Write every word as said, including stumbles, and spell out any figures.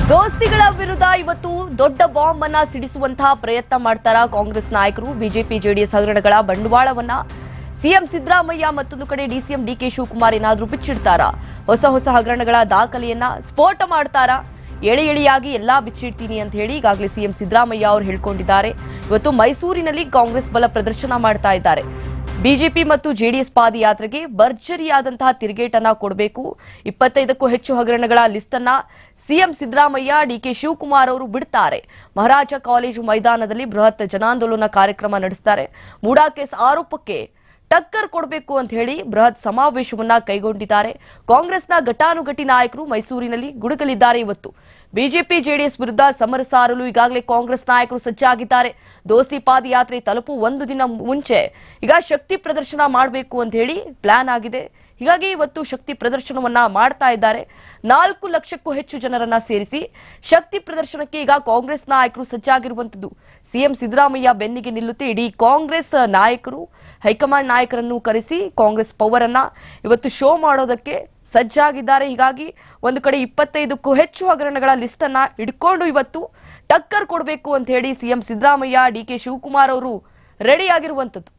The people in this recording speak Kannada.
ದೋಸ್ತಿಗಳ ವಿರುದ್ಧ ಇವತ್ತು ದೊಡ್ಡ ಬಾಂಬ್ ಅನ್ನ ಸಿಡಿಸುವಂತಹ ಪ್ರಯತ್ನ ಮಾಡ್ತಾರ ಕಾಂಗ್ರೆಸ್ ನಾಯಕರು. ಬಿಜೆಪಿ ಜೆಡಿಎಸ್ ಹಗರಣಗಳ ಬಂಡವಾಳವನ್ನ ಸಿಎಂ ಸಿದ್ದರಾಮಯ್ಯ ಮತ್ತೊಂದು ಕಡೆ ಡಿಸಿಎಂ ಡಿಕೆ ಶಿವಕುಮಾರ್ ಏನಾದ್ರೂ ಬಿಚ್ಚಿಡ್ತಾರ? ಹೊಸ ಹೊಸ ಹಗರಣಗಳ ದಾಖಲೆಯನ್ನ ಸ್ಫೋಟ ಮಾಡ್ತಾರ? ಎಳೆ ಎಳೆಯಾಗಿ ಎಲ್ಲಾ ಬಿಚ್ಚಿಡ್ತೀನಿ ಅಂತ ಹೇಳಿ ಈಗಾಗಲೇ ಸಿಎಂ ಸಿದ್ದರಾಮಯ್ಯ ಅವರು ಹೇಳ್ಕೊಂಡಿದ್ದಾರೆ. ಇವತ್ತು ಮೈಸೂರಿನಲ್ಲಿ ಕಾಂಗ್ರೆಸ್ ಬಲ ಪ್ರದರ್ಶನ ಮಾಡ್ತಾ ಇದ್ದಾರೆ. ಬಿಜೆಪಿ ಮತ್ತು ಜೆಡಿಎಸ್ ಪಾದಯಾತ್ರೆಗೆ ಭರ್ಜರಿಯಾದಂತಹ ತಿರುಗೇಟನ್ನ ಕೊಡಬೇಕು. ಇಪ್ಪತ್ತೈದಕ್ಕೂ ಹೆಚ್ಚು ಹಗರಣಗಳ ಲಿಸ್ಟ್ ಅನ್ನ ಸಿಎಂ ಸಿದ್ದರಾಮಯ್ಯ ಡಿಕೆ ಶಿವಕುಮಾರ್ ಅವರು ಬಿಡ್ತಾರೆ. ಮಹಾರಾಜ ಕಾಲೇಜು ಮೈದಾನದಲ್ಲಿ ಬೃಹತ್ ಜನಾಂದೋಲನ ಕಾರ್ಯಕ್ರಮ ನಡೆಸ್ತಾರೆ. ಮೂಡಾ ಕೇಸ್ ಆರೋಪಕ್ಕೆ ಟಕ್ಕರ್ ಕೊಡಬೇಕು ಅಂತ ಹೇಳಿ ಬೃಹತ್ ಸಮಾವೇಶವನ್ನ ಕೈಗೊಂಡಿದ್ದಾರೆ. ಕಾಂಗ್ರೆಸ್ನ ಘಟಾನುಘಟಿ ನಾಯಕರು ಮೈಸೂರಿನಲ್ಲಿ ಗುಡುಗಲಿದ್ದಾರೆ. ಇವತ್ತು ಬಿಜೆಪಿ ಜೆಡಿಎಸ್ ವಿರುದ್ಧ ಸಮರ ಸಾರಲು ಈಗಾಗಲೇ ಕಾಂಗ್ರೆಸ್ ನಾಯಕರು ಸಜ್ಜಾಗಿದ್ದಾರೆ. ದೋಸ್ತಿ ಪಾದಯಾತ್ರೆ ತಲುಪು ಒಂದು ದಿನ ಮುಂಚೆ ಈಗ ಶಕ್ತಿ ಪ್ರದರ್ಶನ ಮಾಡಬೇಕು ಅಂತ ಹೇಳಿ ಪ್ಲಾನ್ ಆಗಿದೆ. ಹೀಗಾಗಿ ಇವತ್ತು ಶಕ್ತಿ ಪ್ರದರ್ಶನವನ್ನ ಮಾಡ್ತಾ ಇದ್ದಾರೆ. ನಾಲ್ಕು ಲಕ್ಷಕ್ಕೂ ಹೆಚ್ಚು ಜನರನ್ನ ಸೇರಿಸಿ ಶಕ್ತಿ ಪ್ರದರ್ಶನಕ್ಕೆ ಈಗ ಕಾಂಗ್ರೆಸ್ ನಾಯಕರು ಸಜ್ಜಾಗಿರುವಂತದ್ದು. ಸಿಎಂ ಸಿದ್ದರಾಮಯ್ಯ ಬೆನ್ನಿಗೆ ನಿಲ್ಲುತ್ತೆ ಇಡೀ ಕಾಂಗ್ರೆಸ್ ನಾಯಕರು. ಹೈಕಮಾಂಡ್ ನಾಯಕರನ್ನು ಕರೆಸಿ ಕಾಂಗ್ರೆಸ್ ಪವರ್ ಅನ್ನ ಇವತ್ತು ಶೋ ಮಾಡೋದಕ್ಕೆ ಸಜ್ಜಾಗಿದ್ದಾರೆ. ಹೀಗಾಗಿ ಒಂದು ಕಡೆ ಇಪ್ಪತ್ತೈದಕ್ಕೂ ಹೆಚ್ಚು ಹಗರಣಗಳ ಲಿಸ್ಟ್ ಅನ್ನ ಹಿಡ್ಕೊಂಡು ಇವತ್ತು ಟಕ್ಕರ್ ಕೊಡಬೇಕು ಅಂತ ಹೇಳಿ ಸಿಎಂ ಸಿದ್ದರಾಮಯ್ಯ ಡಿಕೆ ಶಿವಕುಮಾರ್ ಅವರು ರೆಡಿ ಆಗಿರುವಂತದ್ದು.